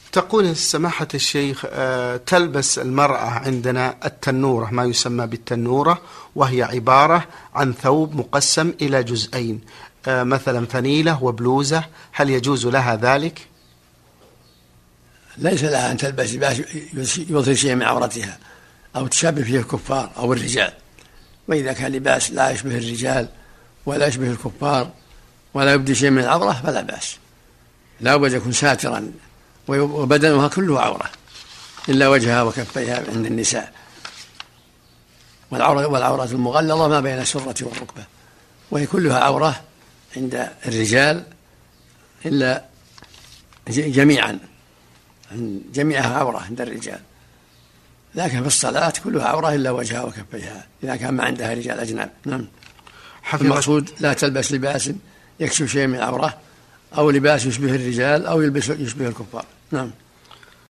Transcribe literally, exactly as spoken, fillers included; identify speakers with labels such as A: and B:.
A: تقول سماحة الشيخ تلبس المرأة عندنا التنورة، ما يسمى بالتنورة، وهي عبارة عن ثوب مقسم إلى جزئين، مثلا فنيلة وبلوزة، هل يجوز لها ذلك؟
B: ليس لها أن تلبس لباس يظهر شيء من عورتها أو تشابه فيه الكفار أو الرجال، وإذا كان لباس لا يشبه الرجال ولا يشبه الكفار ولا يبدي شيء من العورة فلا بأس، لا بد يكون ساترا وبدنها كله عورة إلا وجهها وكفيها عند النساء، والعورة والعورة المغلظة ما بين السرة والركبة، وهي كلها عورة عند الرجال إلا جميعا، جميعها عورة عند الرجال، لكن في الصلاة كلها عورة إلا وجهها وكفيها إذا كان ما عندها رجال أجنب. نعم. المقصود لا تلبس لباس يكشف شيء من العورة أو لباس يشبه الرجال أو يلبس يشبه الكفار. نعم.